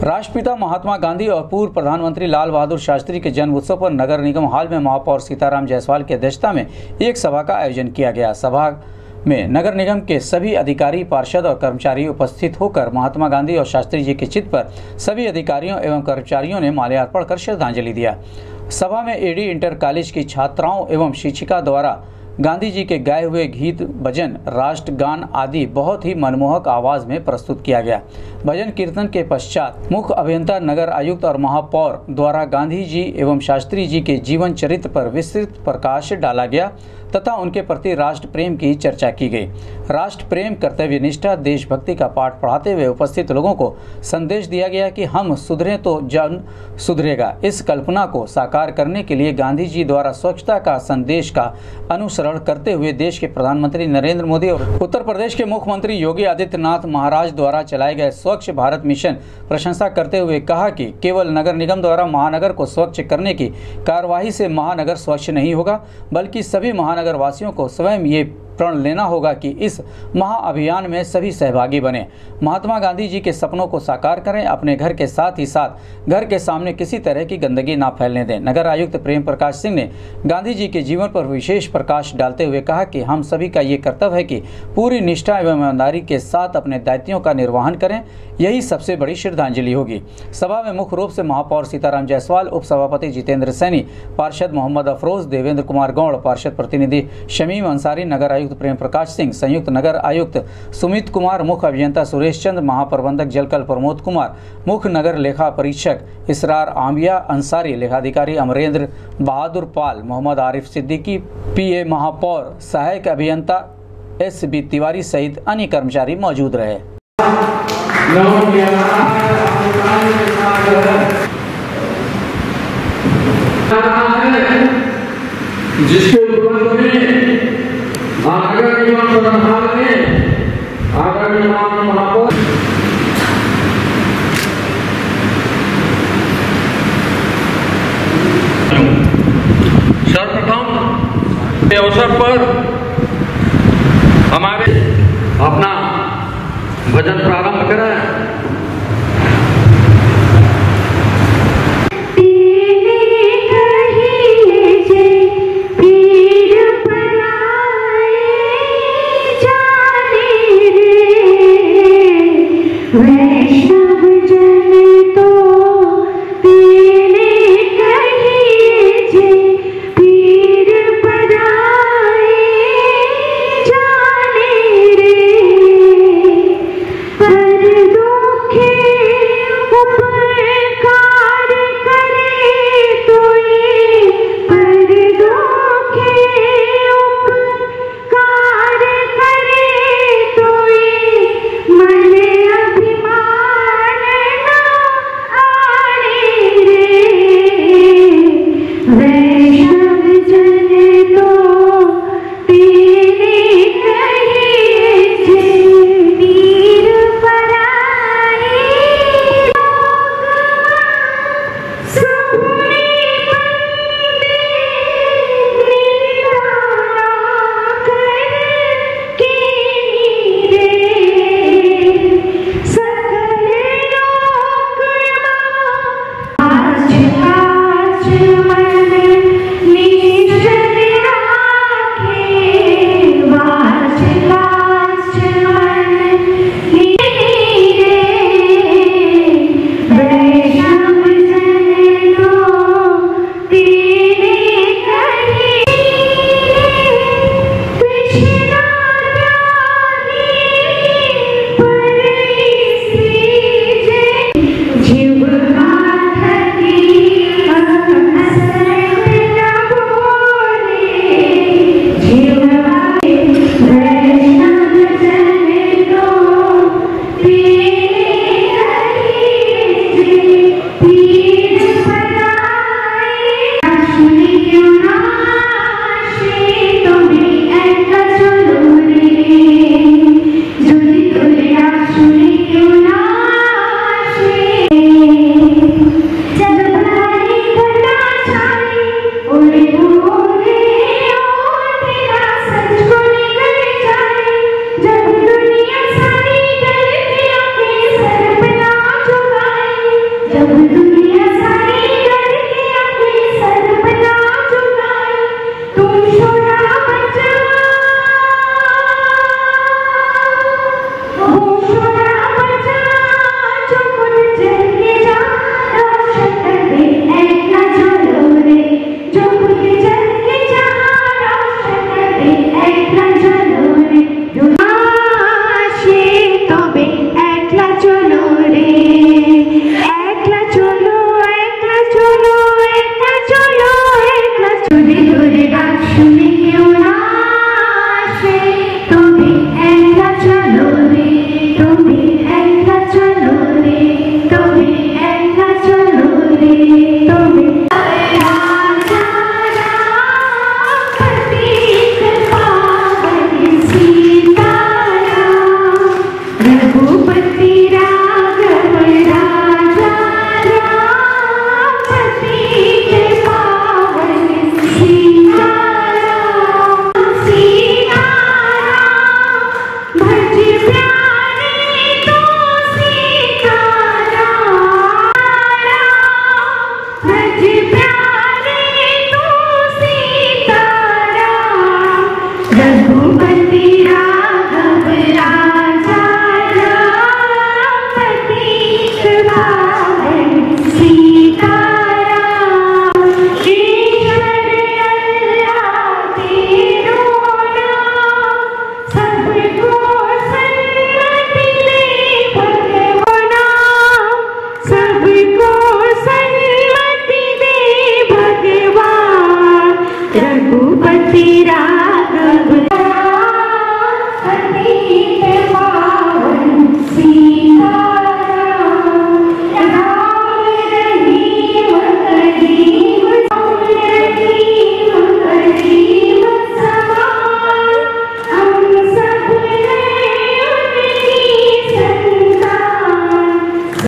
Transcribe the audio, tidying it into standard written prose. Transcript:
राष्ट्रपिता महात्मा गांधी और पूर्व प्रधानमंत्री लाल बहादुर शास्त्री के जन्म उत्सव पर नगर निगम हॉल में महापौर सीताराम जायसवाल की अध्यक्षता में एक सभा का आयोजन किया गया। सभा में नगर निगम के सभी अधिकारी, पार्षद और कर्मचारी उपस्थित होकर महात्मा गांधी और शास्त्री जी के चित्र पर सभी अधिकारियों एवं कर्मचारियों ने माल्यार्पण कर श्रद्धांजलि दिया। सभा में एडी इंटर कॉलेज की छात्राओं एवं शिक्षिका द्वारा गांधी जी के गाए हुए गीत, भजन, राष्ट्रगान आदि बहुत ही मनमोहक आवाज में प्रस्तुत किया गया। भजन कीर्तन के पश्चात मुख्य अभियंता, नगर आयुक्त और महापौर द्वारा गांधी जी एवं शास्त्री जी के जीवन चरित्र पर विस्तृत प्रकाश डाला गया तथा उनके प्रति राष्ट्र प्रेम की चर्चा की गई। राष्ट्र प्रेम, कर्तव्य निष्ठा, देशभक्ति का पाठ पढ़ाते हुए उपस्थित लोगों को संदेश दिया गया कि हम सुधरे तो जन सुधरेगा। इस कल्पना को साकार करने के लिए गांधी जी द्वारा स्वच्छता का संदेश का अनुसरण करते हुए देश के प्रधानमंत्री नरेंद्र मोदी और उत्तर प्रदेश के मुख्यमंत्री योगी आदित्यनाथ महाराज द्वारा चलाए गए स्वच्छ भारत मिशन प्रशंसा करते हुए कहा कि केवल नगर निगम द्वारा महानगर को स्वच्छ करने की कार्यवाही से महानगर स्वच्छ नहीं होगा, बल्कि सभी महानगर वासियों को स्वयं ये प्रण लेना होगा कि इस महाअभियान में सभी सहभागी बने, महात्मा गांधी जी के सपनों को साकार करें, अपने घर के साथ ही साथ घर के सामने किसी तरह की गंदगी ना फैलने दें। नगर आयुक्त प्रेम प्रकाश सिंह ने गांधी जी के जीवन पर विशेष प्रकाश डालते हुए कहा कि हम सभी का ये कर्तव्य है कि पूरी निष्ठा एवं ईमानदारी के साथ अपने दायित्वों का निर्वहन करें, यही सबसे बड़ी श्रद्धांजलि होगी। सभा में मुख्य रूप से महापौर सीताराम जायसवाल, उप सभापति जितेंद्र सैनी, पार्षद मोहम्मद अफरोज, देवेंद्र कुमार गौड़, पार्षद प्रतिनिधि शमीम अंसारी, नगर आयुक्त प्रेम प्रकाश सिंह, संयुक्त नगर आयुक्त सुमित कुमार, मुख्य अभियंता सुरेश चंद्र, महाप्रबंधक जलकल प्रमोद कुमार, मुख्य नगर लेखा परीक्षक इसरार आंबिया अंसारी, लेखाधिकारी अमरेंद्र बहादुर पाल, मोहम्मद आरिफ सिद्दीकी, पीए महापौर, सहायक अभियंता SB तिवारी सहित अन्य कर्मचारी मौजूद रहे। जिसके महानगर निगम संस्थान में आदरणीय महापौर सर्वप्रथम के अवसर पर हमारे अपना भजन प्रारंभ करें। वैष्णव जन तो तेरे कहिए जे, पीर पराए जाने रे, पर दो पधारे